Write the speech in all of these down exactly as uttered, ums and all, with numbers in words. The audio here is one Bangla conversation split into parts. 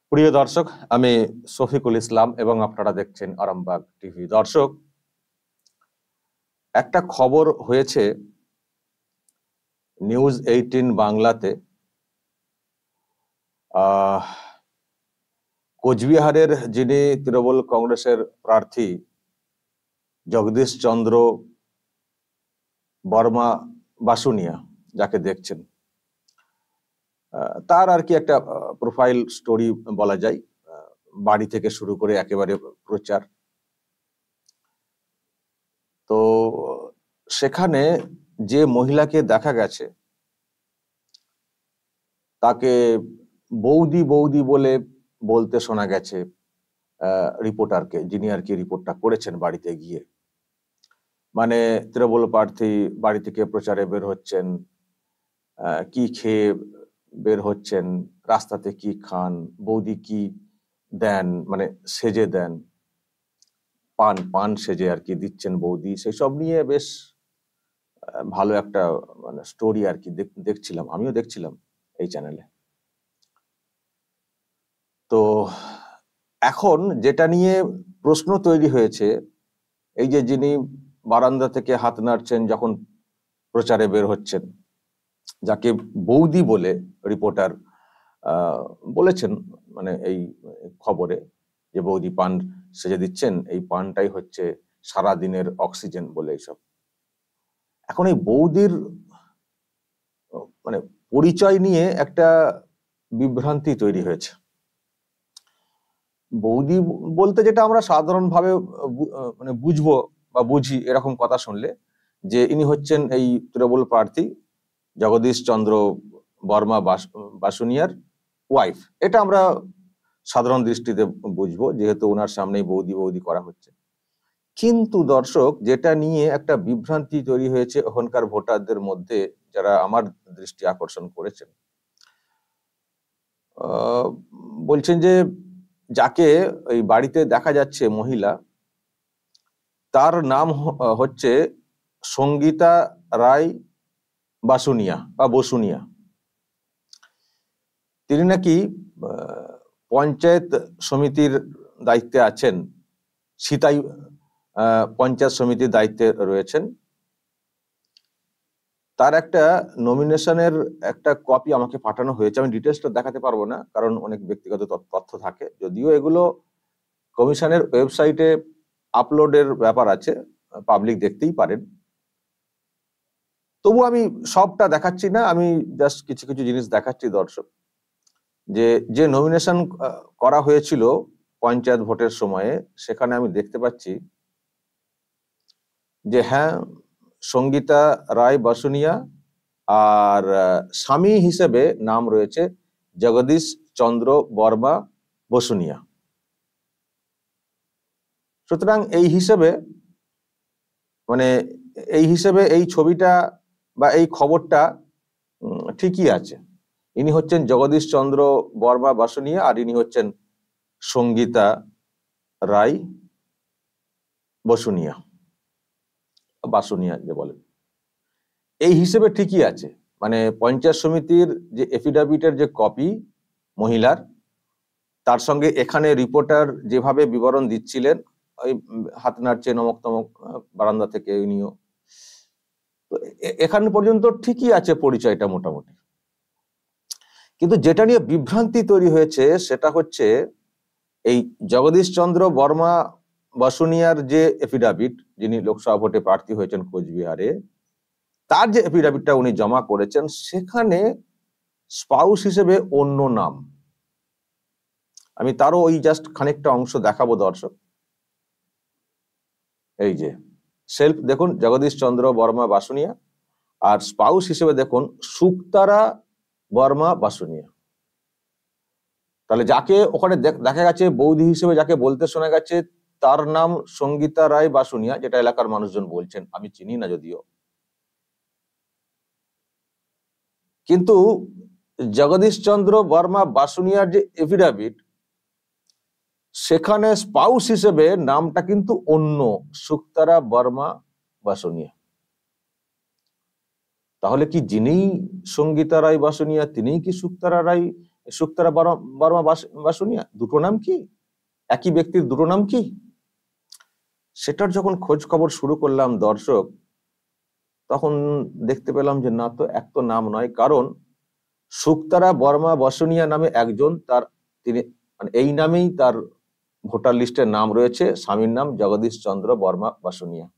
প্রিয় দর্শক, আমি শফিকুল ইসলাম এবং আপনারা দেখছেন আরামবাগ টিভি। দর্শক, একটা খবর হয়েছে নিউজ এইটিন বাংলাতে। আহ কোচবিহারের যিনি তৃণমূল কংগ্রেসের প্রার্থী জগদীশ চন্দ্র বর্মা বাসুনিয়া, যাকে দেখছেন, তার আর কি একটা প্রোফাইল স্টোরি বলা যায়। বাড়ি থেকে শুরু করে একেবারে প্রচার। তো সেখানে যে মহিলাকে দেখা গেছে তাকে বৌদি বৌদি বলে বলতে শোনা গেছে রিপোর্টারকে, যিনি আর কি রিপোর্টটা করেছেন বাড়িতে গিয়ে। মানে তৃণমূল প্রার্থী বাড়ি থেকে প্রচারে বের হচ্ছেন, কি খেয়ে বের হচ্ছেন, রাস্তাতে কি খান, বৌদি কি দেন, মানে সেজে দেন, পান পান সেজে আর কি দিচ্ছেন বৌদি, সেসব নিয়ে বেশ ভালো একটা মানে স্টোরি আর কি দেখছিলাম, আমিও দেখছিলাম এই চ্যানেলে। তো এখন যেটা নিয়ে প্রশ্ন তৈরি হয়েছে, এই যে যিনি বারান্দা থেকে হাত নাড়ছেন যখন প্রচারে বের হচ্ছেন, যাকে বৌদি বলে রিপোর্টার আহ বলেছেন, মানে এই খবরে যে বৌদি পান সেজে দিচ্ছেন, এই পানটাই হচ্ছে সারা দিনের অক্সিজেন বলে এইসব। এখন এই বৌদির মানে পরিচয় নিয়ে একটা বিভ্রান্তি তৈরি হয়েছে। বৌদি বলতে যেটা আমরা সাধারণভাবে মানে বুঝবো বা বুঝি, এরকম কথা শুনলে যে ইনি হচ্ছেন এই তৃণমূল প্রার্থী জগদীশ চন্দ্র বর্মা বাসুনিয়ার ওয়াইফ, এটা আমরা সাধারণ দৃষ্টিতে বুঝবো, যেহেতু ওনার সামনেই বৌদি বৌদি করা হচ্ছে। কিন্তু দর্শক, যেটা নিয়ে একটা বিভ্রান্তি তৈরি হয়েছে ওখানকার ভোটারদের মধ্যে, যারা আমার দৃষ্টি আকর্ষণ করেছেন, আহ বলছেন যে যাকে ওই বাড়িতে দেখা যাচ্ছে মহিলা, তার নাম হচ্ছে সঙ্গীতা রায় বাসুনিয়া বা বসুনিয়া। তিনি নাকি পঞ্চায়েত সমিতির দায়িত্বে আছেন, সিতাই পঞ্চায়েত সমিতির দায়িত্বে রয়েছেন। তার একটা নমিনেশনের একটা কপি আমাকে পাঠানো হয়েছে, আমি ডিটেলসটা দেখাতে পারবো না কারণ অনেক ব্যক্তিগত তথ্য থাকে, যদিও এগুলো কমিশনের ওয়েবসাইটে আপলোডের ব্যাপার আছে, পাবলিক দেখতেই পারেন। তবু আমি সবটা দেখাচ্ছি না, আমি জাস্ট কিছু কিছু জিনিস দেখাচ্ছি দর্শক। যে যে নমিনেশন করা হয়েছিল পঞ্চায়েত ভোটের সময়ে, সেখানে আমি দেখতে পাচ্ছি যে হ্যাঁ, সঙ্গীতা রায় বাসুনিয়া, আর স্বামী হিসেবে নাম রয়েছে জগদীশ চন্দ্র বর্মা বসুনিয়া। সুতরাং এই হিসেবে মানে এই হিসেবে এই ছবিটা বা এই খবরটা ঠিকই আছে। ইনি হচ্ছেন জগদীশ চন্দ্র বর্মা বাসুনিয়া, আর ইনি হচ্ছেন সঙ্গীতা রায় বসুনিয়া, বাসুনিয়া যে বলেন, এই হিসেবে ঠিকই আছে। মানে পঞ্চায়েত সমিতির যে এফিডাভিটের যে কপি মহিলার, তার সঙ্গে এখানে রিপোর্টার যেভাবে বিবরণ দিচ্ছিলেন, ওই হাত নাড়ছে নমক তমক বারান্দা থেকে উনিও, তো এখানে পর্যন্ত ঠিকই আছে পরিচয়টা মোটামুটি। কিন্তু যেটা নিয়ে বিভ্রান্তি তৈরি হয়েছে সেটা হচ্ছে এই জগদীশ চন্দ্র বর্মা বাসুনিয়ার যে এফিডাভিট, যিনি লোকসভা ভোটে প্রার্থী হয়েছেন কোচবিহারে, তার যে এফিডাভিটটা উনি জমা করেছেন, সেখানে স্পাউস হিসেবে অন্য নাম। আমি তারও ওই জাস্ট খানিকটা অংশ দেখাবো দর্শক। এই যে সেলফ দেখুন, জগদীশ চন্দ্র বর্মা বাসুনিয়া, আর স্পাউস হিসেবে দেখুন সুক্তারা বর্মা বাসুনিয়া। তাহলে যাকে ওখানে দেখা গেছে বৌদি হিসেবে যাকে বলতে শোনা গেছে, তার নাম সঙ্গীতা রায় বাসুনিয়া, যেটা এলাকার মানুষজন বলছেন, আমি চিনি না যদিও। কিন্তু জগদীশ চন্দ্র বর্মা বাসুনিয়ার যে এফিডাভিট, সেখানে স্পাউস হিসেবে নামটা কিন্তু অন্য, সুক্তারা বর্মা বাসুনিয়া। তাহলে কি যিনি সঙ্গীতা রায় বাসুনিয়া, তিনিই কি সুক্তারা রায় শুক্তারা বর্মা বাসুনিয়া দুটো নাম কি? একই ব্যক্তির দুটো নাম কি? সেটার যখন খোঁজ খবর শুরু করলাম দর্শক, তখন দেখতে পেলাম যে না, তো এক তো নাম নয়, কারণ শুক্তারা বর্মা বাসুনিয়া নামে একজন, তার তিনি মানে এই নামেই তার ভোটার লিস্টের নাম রয়েছে, স্বামীর নাম জগদীশ চন্দ্র বর্মা বাসুনিয়া।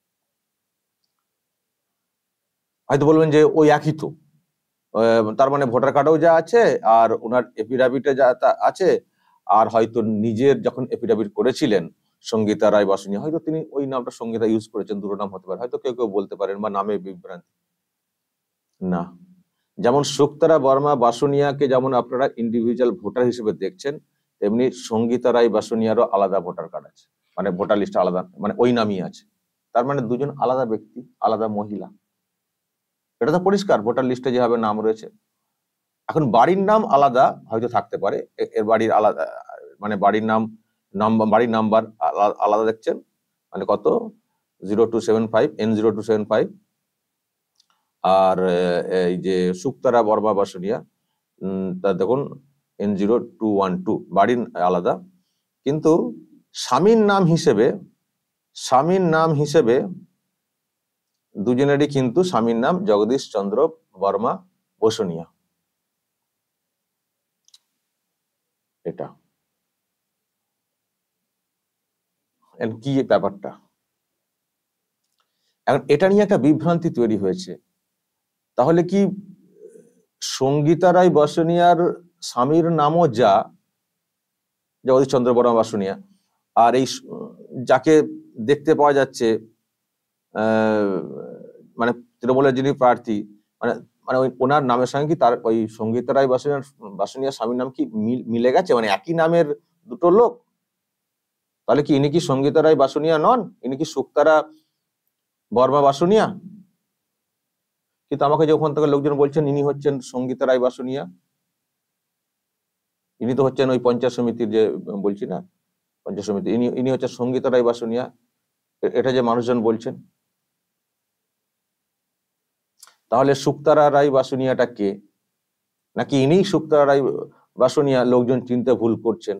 হয়তো বলবেন যে ওই একই তো, তার মানে ভোটার কার্ডেও যা আছে আর ওনার এফিডাভিটে যা আছে, আর হয়তো নিজের যখন এফিডাভিট করেছিলেন সঙ্গীতা রায় বাসুনিয়া, হয়তো তিনি ওই নামটা সঙ্গীতা ইউজ করেছেন, দুটো নাম হতে পারে, হয়তো কেউ কেউ বলতে পারেন, বা নামে বিভ্রান্তি। না, যেমন শুক্তারা বর্মা বাসুনিয়াকে যেমন আপনারা ইন্ডিভিজুয়াল ভোটার হিসেবে দেখছেন, তেমনি সঙ্গীতা রায় বাসুনিয়ারও আলাদা ভোটার কার্ড আছে, মানে ভোটার লিস্ট আলাদা, মানে ওই নামই আছে। তার মানে দুজন আলাদা ব্যক্তি, আলাদা মহিলা, এটা তো পরিষ্কার ভোটার লিস্টে যেভাবে নাম রয়েছে। এখন বাড়ির নাম আলাদা হয়তো থাকতে পারে, এর বাড়ির আলাদা, মানে বাড়ির নাম নাম্বার, বাড়ির নাম্বার আলাদা দেখছেন, মানে কত zero two seven five N zero two seven five আর এই যে শুক্তারা বর্মা বাসুনিয়া তা দেখুন N zero two one two, বাড়ির আলাদা, কিন্তু স্বামীর নাম হিসেবে স্বামীর নাম হিসেবে দুজনেরই কিন্তু স্বামীর নাম জগদীশ চন্দ্র বর্মা বাসুনিয়া। এটা কি ব্যাপারটা? এখন এটা নিয়ে একটা বিভ্রান্তি তৈরি হয়েছে। তাহলে কি সঙ্গীতা রায় বাসুনিয়ার স্বামীর নামও যা জগদীশ চন্দ্র বর্মা বাসুনিয়া, আর এই যাকে দেখতে পাওয়া যাচ্ছে আহ মানে তৃণমূলের যিনি প্রার্থী, মানে মানে ওই ওনার নামের সঙ্গে কি তার ওই সঙ্গীতা রায় বাসুনিয়ার বাসুনিয়ার স্বামীর নাম কি মিলে গেছে, মানে একই নামের দুটো লোক? তাহলে কি ইনি কি সঙ্গীতা রায় বাসুনিয়া নন, ইনি কি শুক্তারা বর্মা বাসুনিয়া? কিন্তু আমাকে যখন থেকে লোকজন বলছেন ইনি হচ্ছেন সঙ্গীতা রায় বাসুনিয়া, ইনি তো হচ্ছেন ওই পঞ্চায়েত সমিতির যে বলছি না, পঞ্চায়েত সমিতি, ইনি ইনি হচ্ছেন সঙ্গীতা রায় বাসুনিয়া, এটা যে মানুষজন বলছেন। তাহলে শুক্তারা রায় বাসুনিয়াটা কে? নাকি ইনি শুক্তারা রায় বাসুনিয়া? লোকজন চিনতে ভুল করছেন।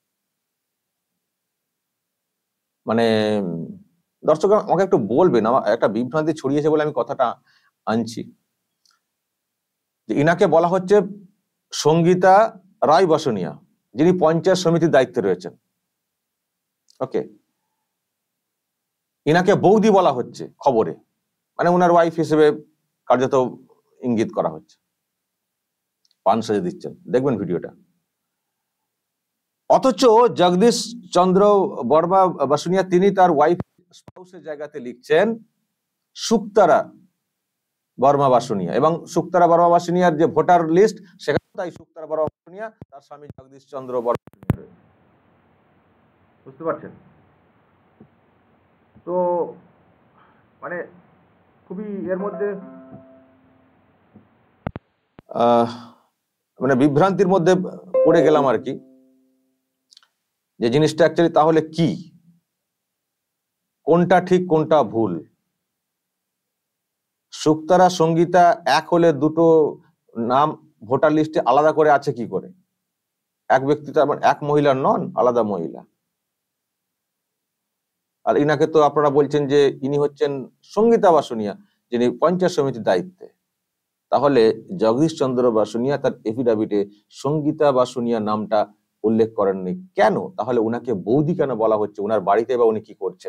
মানে দর্শক আমাকে একটু বলবেন, আমার একটা বিভ্রান্তি ছড়িয়েছে বলে আমি কথাটা আনছি, যে ইনাকে বলা হচ্ছে সঙ্গীতা রায় বাসুনিয়া, যিনি পঞ্চায়েত সমিতির দায়িত্বে রয়েছেন। ওকে, ইনাকে বৌদি বলা হচ্ছে খবরে, মানে ওনার ওয়াইফ হিসেবে কার্যত ইঙ্গিত করা হচ্ছে, পান সাজে দিচ্ছেন, দেখবেন ভিডিওটা। অথচ জগদীশ চন্দ্র বর্মা বাসুনিয়া তিনি তার ওয়াইফ স্পাউসের জায়গাতে লিখছেন শুক্তারা বর্মা বাসুনিয়া, এবং শুক্তারা বর্মা বাসুনিয়ার যে ভোটার লিস্ট সেখানে তাই শুক্তারা বর্মা বাসুনিয়া, তার স্বামী জগদীশ চন্দ্র বর্মা বাসুনিয়া। বুঝতে পারছেন তো? মানে খুবই এর মধ্যে আহ মানে বিভ্রান্তির মধ্যে পড়ে গেলাম আর কি, যে জিনিসটা অ্যাকচুয়ালি তাহলে কি, কোনটা ঠিক কোনটা ভুল? শুক্তারা সঙ্গীতা এক হলে দুটো নাম ভোটার লিস্টে আলাদা করে আছে কি করে? এক ব্যক্তি তো এক মহিলা নন, আলাদা মহিলা। আর ইনাকে তো আপনারা বলছেন যে ইনি হচ্ছেন সঙ্গীতা বাসুনিয়া, যিনি পঞ্চায়েত সমিতির দায়িত্বে। তাহলে জগদীশ চন্দ্র বাসুনিয়া তার এফিডাভিটে সঙ্গীতা বাসুনিয়া নামটা উল্লেখ করেননি কেন? তাহলে উনাকে বৌদি কেন বলা হচ্ছে? উনার বাড়িতে বা উনি কি করছেন?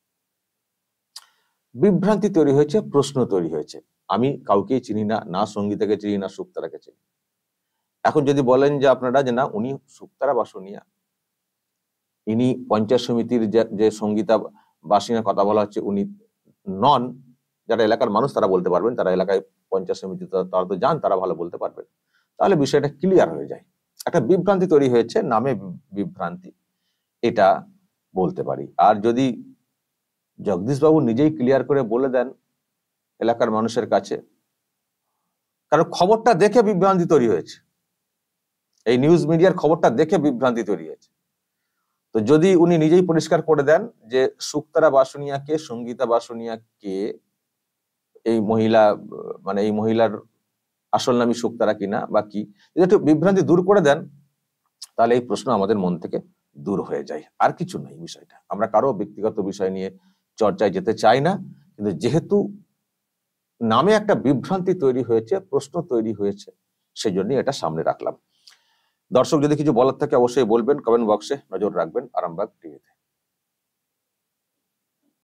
বিভ্রান্তি তৈরি হয়েছে, প্রশ্ন তৈরি হয়েছে। আমি কাউকেই চিনি না, না সঙ্গীতাকে চিনি না শুক্তারাকে চিনি। এখন যদি বলেন যে আপনারা যে না উনি শুক্তারা বাসুনিয়া, ইনি পঞ্চায়েত সমিতির যে সঙ্গীতা বাসুনিয়ার কথা বলা হচ্ছে উনি নন, যারা এলাকার মানুষ তারা বলতে পারবেন, তারা এলাকায় পঞ্চায়েত সমিতি তারা তো যান, তারা ভালো বলতে পারবেন, তাহলে বিষয়টা ক্লিয়ার হয়ে যায়। একটা বিভ্রান্তি তৈরি হয়েছে, নামে বিভ্রান্তি, এটা বলতে পারি। আর যদি জগদীশ বাবু নিজেই ক্লিয়ার করে বলে দেন এলাকার মানুষের কাছে, কারণ খবরটা দেখে বিভ্রান্তি তৈরি হয়েছে, এই নিউজ মিডিয়ার খবরটা দেখে বিভ্রান্তি তৈরি হয়েছে। তো যদি উনি নিজেই পরিষ্কার করে দেন যে শুক্তারা বাসুনিয়া কে, সঙ্গীতা বাসুনিয়া কে, এই মহিলা মানে এই মহিলার আসল নামই শুক্তারা কিনা বা কি, যদি একটু বিভ্রান্তি দূর করে দেন তাহলে এই প্রশ্ন আমাদের মন থেকে দূর হয়ে যায়। আর কিছু নয় বিষয়টা, আমরা কারো ব্যক্তিগত বিষয় নিয়ে চর্চায় যেতে চাই না, কিন্তু যেহেতু নামে একটা বিভ্রান্তি তৈরি হয়েছে, প্রশ্ন তৈরি হয়েছে, সেই জন্যই এটা সামনে রাখলাম। দর্শক যদি কিছু বলার থাকে অবশ্যই বলবেন, কমেন্ট বক্সে নজর রাখবেন আরামবাগ টিভিতে।